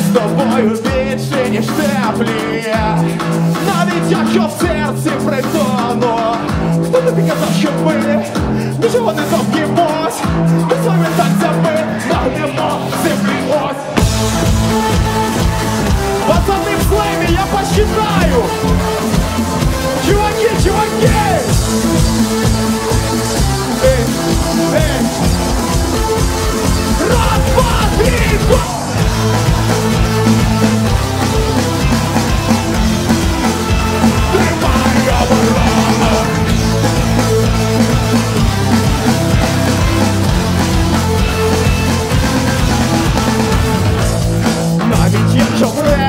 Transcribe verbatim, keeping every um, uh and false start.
з тобою більше, ніж теплі. Навіть якщо в серці притону, хто тобі казав, що ми нічого не доб'ємось, ми своїми танцями нагнемо землі ось. Пацаны в слэме, я посчитаю! Чуваки, чуваки! Эй, эй! Раз, два, три, го! Тримай оборону! Навіть якщо вре